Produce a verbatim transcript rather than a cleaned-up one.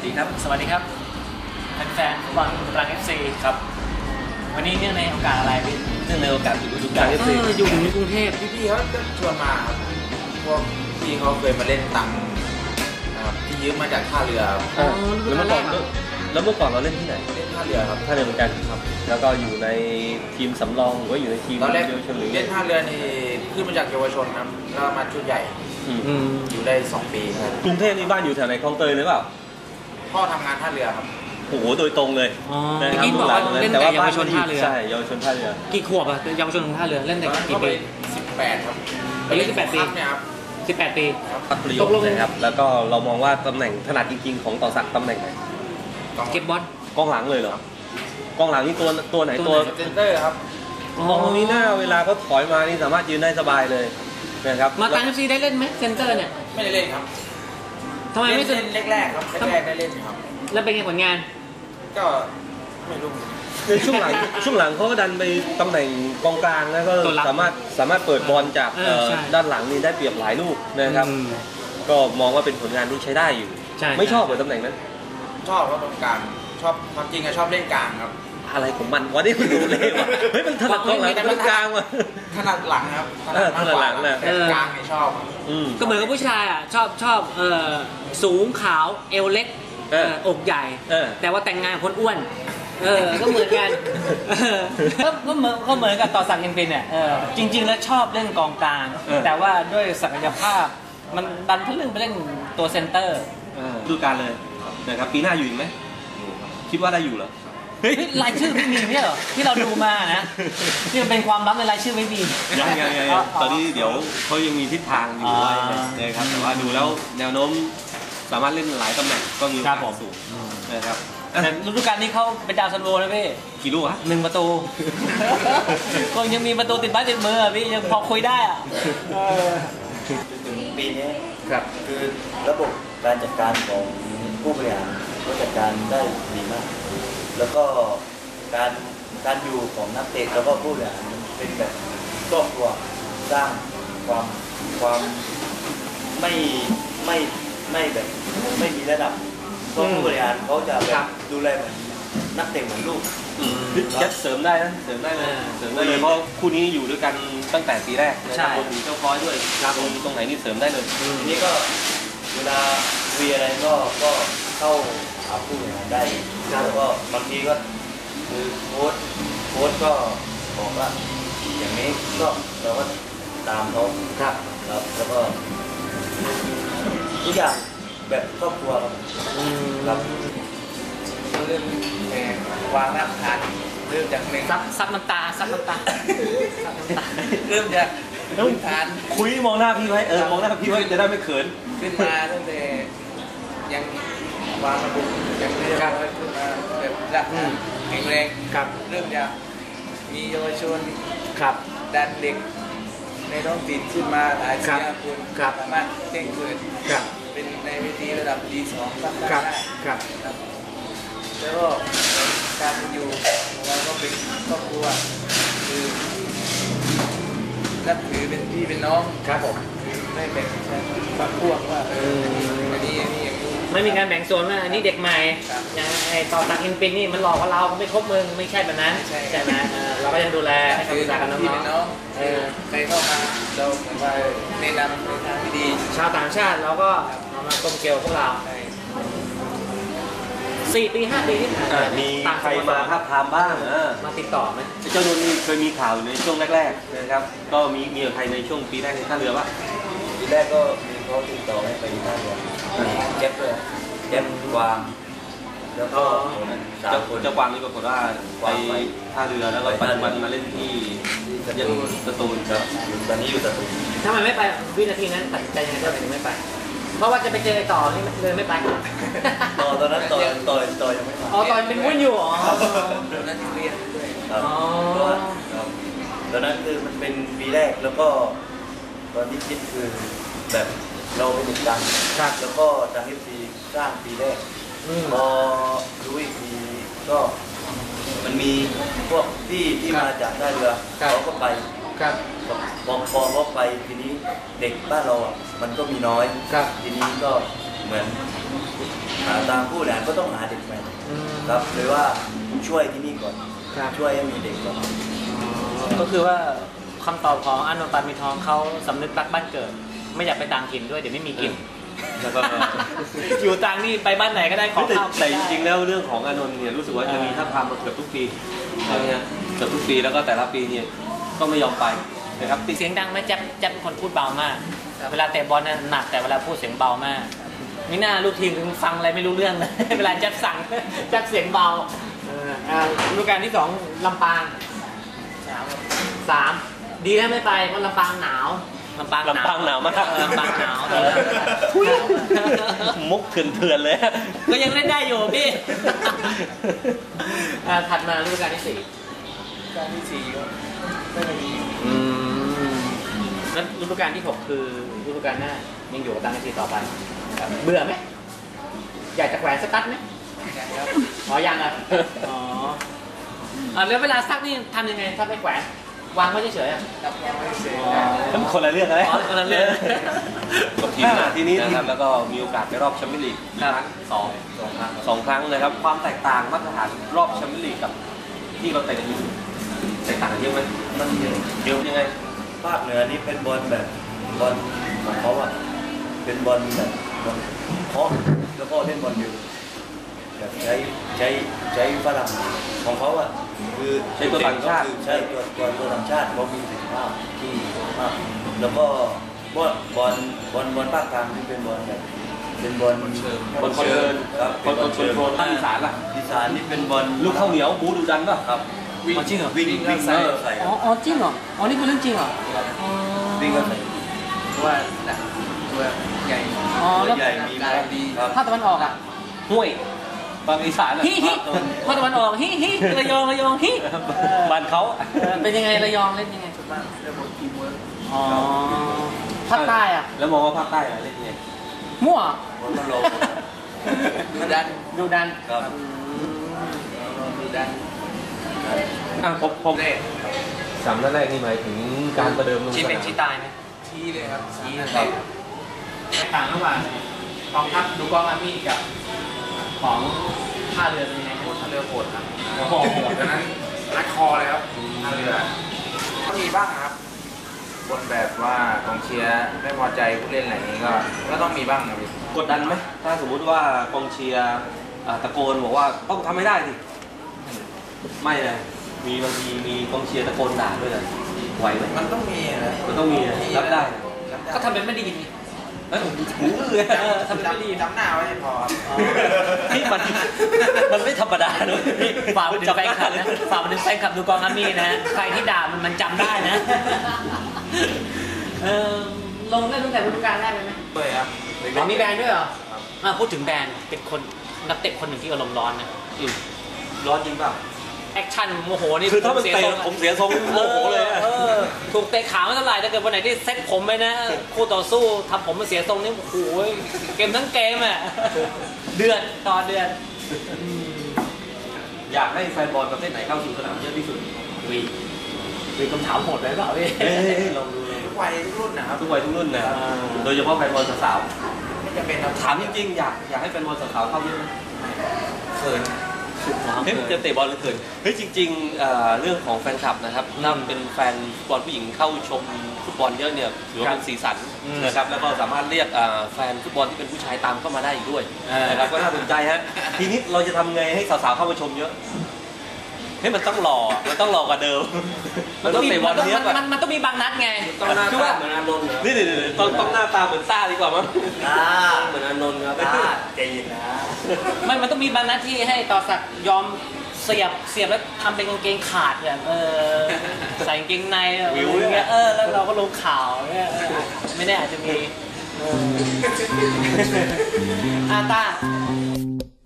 ดีครับสวัสดีครับแฟนๆฟุตบอลตรัง เอฟ ซี ครับวันนี้เนื่องในโอกาสอะไรพี่เนื่องในโอกาสอยู่ฤดูกาล เอฟ ซี อยู่ในกรุงเทพพี่ๆเขาจะชวนมาครับพวกพี่เขาเคยมาเล่นตังนะครับที่ยืมมาจากท่าเรืออ๋อแล้วเมื่อก่อนแล้วเมื่อก่อนเราเล่นที่ไหนเล่นท่าเรือครับท่าเรือเหมือนกันครับแล้วก็อยู่ในทีมสำรองหรือว่าอยู่ในทีมเยาวชนหรือเล่นท่าเรือนี่ขึ้นมาจากเยาวชนครับแล้วมาชุดใหญ่อยู่ได้สองปีครับกรุงเทพนี่บ้านอยู่แถวไหนคลองเตยหรือเปล่าพ่อทำงานท่าเรือครับโอ้โหโดยตรงเลยนะครับกินบอกว่าเล่นแต่เยาวชนท่าเรือใช่เยาวชนท่าเรือกี่ขวบอะเยาวชนท่าเรือเล่นแต่กี่ปีสิบแปดครับอายุสิบแปดปีครับสิบแปดปีตกลงนะครับแล้วก็เรามองว่าตำแหน่งถนัดจริงๆของต่อสักตำแหน่งไหนเก็บบอลกองหลังเลยเหรอกองหลังนี่ตัวตัวไหนตัวเซนเตอร์ครับอ๋อนี่หน้าเวลาเขาถอยมานี่สามารถยืนได้สบายเลยนะครับมาตัง เอฟ ซี ได้เล่นไหมเซนเตอร์เนี่ยไม่ได้เล่นครับทำไมไม่เล่นแรกๆครับแรกๆได้เล่นครับแล้วเป็นไงผลงานก็ไม่รู้ในช่วงหลังช่วงหลังเขาก็ดันไปตำแหน่งกองกลางแล้วก็สามารถสามารถเปิดบอลจากด้านหลังนี่ได้เปรียบหลายลูกนะครับก็มองว่าเป็นผลงานที่ใช้ได้อยู่ไม่ชอบเหรอตำแหน่งนั้นชอบเพราะตรงกลางชอบความจริงอะชอบเล่นกลางครับอะไรของมันวะนี่คุณดูเลยว่ะเฮ้ยมันถนัดกองหลังถนัดกลางว่ะถนัดหลังครับถนัดหลังนะกลางไม่ชอบก็เหมือนกับผู้ชายอ่ะชอบชอบเออสูงขาวเอวเล็กอกใหญ่แต่ว่าแต่งงานคนอ้วนเออก็เหมือนกันก็เหมือนก็เหมือนกับต่อสักดิ์ เอ็ม ปินเนี่ยจริงๆแล้วชอบเล่นกองกลางแต่ว่าด้วยศักยภาพมันดันทะลึ่งไปเล่นตัวเซนเตอร์ดูการเลยนะครับปีหน้าอยู่อีกไหมคิดว่าได้อยู่เหรอเฮ้ยรายชื่อไม่มีไม่ใช่เหรอที่เราดูมานะที่มันเป็นความลับในรายชื่อไม่มียังยังยังตอนนี้เดี๋ยวเขายังมีทิศทางอยู่นะครับแต่ว่าดูแล้วแนวโน้มสามารถเล่นหลายตำแหน่งก็มีความสูงนะครับแต่ฤดูกาลนี้เขาเป็นดาวซันโวนะพี่กี่ลูกฮะหนึ่งประตูก็ยังมีประตูติดบ้านติดมือพี่ยังพอคุยได้อ่ะถึงปีนี้ครับคือระบบการจัดการของผู้บริหารก็จัดการได้ดีมากแล้วก็การการอยู่ของนักเตะแล้วก็ผู้บริหารเป็นแบบครอบครัวสร้างความความไม่ไม่ไม่แบบไม่มีระดับก็ผู้บริหารเขาจะแบบดูแลเหมือนนักเตะเหมือนลูกยัดเสริมได้นะเสริมได้เลยเสริมได้เลยเพราะคู่นี้อยู่ด้วยกันตั้งแต่ปีแรกใช่รวมถึงเจ้าค้อยด้วยตรงตรงไหนนี่เสริมได้เลยนี่ก็เวลาคุยอะไรก็ก็เข้าหาผู้บริหารได้แล้วก็บางทีก็คือโค้ชโค้ชก็บอกว่าอย่างนี้ก็เราก็ตามเขาครับครับแล้วก็ทุกอย่างแบบครอบครัวครับครับเริ่มวางรากฐานเริ่มจากหนึ่งซับซับน้ำตาซับน้ำตาเริ่มจากพื้นฐานคุยมองหน้าพี่ไว้เออมองหน้าพี่ไว้จะได้ไม่เขินขึ้นมาตั้งแต่ยังวางระบบยังไม่ได้ขึ้นมาแบบรากฐานแข็งแรงเริ่มจากมีเยาวชนดันเด็กในท้องถิ่นขึ้นมาหลายสิบคนสามารถเต้นเกิดเป็นในเวทีระดับดีสองตั้งได้แล้วก็การอยู่ของเราก็เป็นครอบครัวคือนับถือเป็นพี่เป็นน้องครับผมไม่แบ่งฝักพวกว่าเอออันนี้อันนี้อย่างนี้ไม่มีการแบ่งโซนว่าอันนี้เด็กใหม่อย่างไอ้ต่อตักอินปินนี่มันหลอกว่าเราไม่ครบมึงไม่ใช่แบบนั้นใช่ไหมเราก็ยังดูแลให้คำปรึกษากันน้องๆใครเข้ามาเราเหมือนว่าแนะนำในทางที่ดีชาวต่างชาติเราก็เอามากลมเกลียวพวกเราสี่ปีห้าปีที่ผ่านมามีใครมาทับทามบ้างมาติดต่อไหมเจ้าโดนนี่เคยมีข่าวในช่วงแรกๆนะครับก็มีมีใครในช่วงปีแรกในท่าเรือป่ะปีแรกก็มีเขาติดต่อให้ไปท่าเรือเก็บเลยเก็บกวางแล้วก็เจ้าเจ้ากวางนี่ปรากฏว่าไปท่าเรือแล้วก็ปัจจุบันมาเล่นที่ยังสตูลครับตอนนี้อยู่สตูลทำไมไม่ไปวินาทีนั้นตัดใจยังไงก็ถึงไม่ไปเพราะว่าจะไปเจอต่อนี่เลยไม่ไปต่อตอนนั้นต่อต่อต่อยังไม่มาอ๋อตอนเป็นวุ้นอยู่อ๋อตอนนั้นเรียนด้วยอ๋อตอนนั้นคือมันเป็นปีแรกแล้วก็ตอนที่คิดคือแบบเราเป็นเด็กดังแล้วก็ทางเอฟซีสร้างปีแรกพอรู้อีกทีก็มันมีพวกที่ที่มาจากท่าเรือเขาก็ไปพอพอเขาไปทีนี้เด็กบ้านเราอ่ะมันก็มีน้อยทีนี้ก็เหมือนหาทางผู้บริหารก็ต้องหาเด็กใหม่ครับเลยว่าช่วยที่นี่ก่อนช่วยให้มีเด็กก่อนก็คือว่าคำตอบของอานนท์ปานมีทองเขาสำนึกรักบ้านเกิด ไม่อยากไปต่างถิ่นด้วยเดี๋ยวไม่มีกินแล้วก็อยู่ต่างนี่ไปบ้านไหนก็ได้ของแต่ข้าวแต่จริงๆแล้วเรื่องของอานนท์เนี่ยรู้สึกว่าจะมีท่าทางมาเกือบทุกปีอะไรเงี้ยเกือบทุกปีแล้วก็แต่ละปีเนี่ยก็ไม่ยอมไปนะครับเสียงดังไหมแจ๊บแจ๊บเป็นคนพูดเบามาก เวลาเตะบอลเนี่ยหนักแต่เวลาพูดเสียงเบามากนี่น่าลูกทีมฟังอะไรไม่รู้เรื่องเลย เวลาแจ๊บสั่งแจ๊บเสียงเบาฤดูกาลที่สองลำปางสามดีแล้วไม่ไปเพราะลำปางหนาวลำปางลำปางหนาวมากลำปางหนาวมุกเถื่อนๆเลยก็ยังเล่นได้อยู่พี่ ถัดมาฤดูกาลที่สี่การที่สี่ก็ไม่ได้มีอืมงั้นฤดูกาลที่หกคือฤดูกาลหน้ายังอยู่กับตังค์ทีต่อไปเบื่อไหมอยากจะแขวนสตั๊ดไหมอ๋อยังอ่ะอ๋ออ่ะแล้วเวลาซักนี่ทำยังไงถ้าไม่แขวนวางไว้เฉยๆอ่ะรับรองไม่เสร็จมันคนละเรื่องอะไรอ๋อคนละเรื่องกับทีมงานที่นี้นะครับแล้วก็มีโอกาสไปรอบแชมเปี้ยนลีกครั้งสองสองครั้งสองครั้งนะครับความแตกต่างมาตรฐานรอบแชมเปี้ยนลีกกับที่เราเตะกันอยู่แตกต่างกันเยอะไหมมันเยอะเยอะยังไงภาคเหนือนี่เป็นบอลแบบบอลของเขาอะเป็นบอลแบบบอลเคาะแล้วก็เล่นบอลอยู่แบบใช้ใช้ใช้ฝรั่งของเขาอะคือใช้ตัวต่างชาติใช้ตัวตัวตัวต่างชาติเขามีศักยภาพที่มากแล้วก็บอลบอลบอลบอลภาคกลางที่เป็นบอลแบบเป็นบอลบอลคนเดินครับบอลคนชนโคลนภาคอีสานล่ะอีสานนี่เป็นบอลลูกข้าวเหนียวบูดูดันป่ะครับวิ่งจริงเหรอวิ่งวิ่งวิ่งใส่อ๋ออ๋อจริงเหรออ๋อนี่คือเรื่องจริงเหรออ๋อวิ่งก็ใส่ว่าตัวใหญ่อ๋อแล้วใหญ่มีได้ดีครับภาคตะวันออกอ่ะห้วยบางอีสานล่ะฮิฮิภาคตะวันออกฮิฮิระยองระยองฮิบ้านเขาเออเป็นยังไงระยองเล่นยังไงส่วนมากเรื่องของทีมเวิร์กอ๋อภาคใต้อ่ะแล้วมองว่าภาคใต้อะไรเล่นยังไงมั่วบอลโลดูดันดูดันครับดูดันอ่ะผมผมเล่สามนัดแรกนี่หมายถึงการประเดิมลงชี้สเป็นนามชี้ตายไหมชี้เลยครับชี้คเลรัยบแตกต่างระหว่างกองทัพดูกองอาร์มี่กับของท่าเรือเป็นยังไงโหดเรือโหดครับโอ้โหดังนั้นรัดคอเลยครับท่าเรือก็มีบ้างครับบนแบบว่ากองเชียร์ไม่พอใจผู้เล่นอะไรนี้ก็ก็ต้องมีบ้างนะพี่กดดันไหมถ้าสมมุติว่ากองเชียร์อ่าตะโกนบอกว่าต้องทำให้ได้สิไม่เลยมีบางทีมีกองเชียร์ตะโกนด่าด้วยนะไหวไหมมันต้องมีนะมันต้องมีนะรับได้ก็ทำเป็นไม่ได้ยินไงเอ้ยหูอื้อเออทำเป็นไม่ได้ยินจำหน้าไว้ให้พอนี่มันมันไม่ธรรมดาเลยฝากไปถึงแฟนคลับนะฝากไปถึงแฟนคลับดูกองอาร์มี่นะใครที่ด่ามันมันจำได้นะเออลงเล่นตั้งแต่ฤดูกาลแรกเลยไหมด้วยครับอ๋อมีแบรนด์ด้วยเหรออ่าพูดถึงแบรนด์เป็นคนนักเตะคนหนึ่งที่อารมณ์ร้อนนะอืมร้อนจริงเปล่าแอคชั่นโมโหนี่คือถ้ามันผเตะทรงผมเสียทรงโมโหเลยอะออถูกเตะขาไม่เท่าไหร่แต่เกิดวันไหนที่เซ็ตผมไปนะคู่ต่อสู้ทำผมมาเสียทรงนี่โอ้โหเกมทั้งเกมอ่ะเดือดต่อเดือดอยากให้แฟนบอลประเภทไหนเข้าสู่สนามเยอะที่สุดวีวีคำถามโหดเลยเปล่าพี่เอ้ยลองดูลองดูทุกวัยทุกรุ่นนะครับทุกวัยทุกรุ่นนะอ่าโดยเฉพาะแฟนบอลสาวไม่จำเป็นครับๆถามจริงๆอยากอยากให้แฟนบอลสาวๆเข้าเยอะไหมเขินเฮ้ยจะเตะบอลหรือเขินเฮ้ยจริงๆเอ่อเรื่องของแฟนคลับนะครับถ้าเป็นแฟนฟุตบอลผู้หญิงเข้าชมฟุตบอลเยอะเนี่ยถือว่าเป็นสีสันนะครับแล้วก็สามารถเรียกเอ่อแฟนฟุตบอลที่เป็นผู้ชายตามเข้ามาได้อีกด้วยนะครับก็น่าสนใจฮะทีนี้เราจะทำไงให้สาวๆเข้ามาชมเยอะเฮ้ยมันต้องรอมันต้องรอกว่าเดิมมันต้องมีเตะบอลมันต้องเนี้ยก่อนมันมันต้องมีบางนัดไงต้องหน้าคือตาว่าเหมือนอานนท์นี่นี่ต้องต้องหน้าตาเหมือนซ่าดีกว่ามั้งอ่าเหมือนอานนท์ครับใจเย็นนะไม่มันต้องมีบางนัดที่ให้ต่อสักดิ์ยอมเสียบเสียบแล้วทำเป็นกางเกงขาดแบบเออใส่กางเกงในอะไรอย่างเงี้ยเออแล้วเราก็ลงข่าวเนี่ยเออไม่แน่อาจจะมีเอออาตา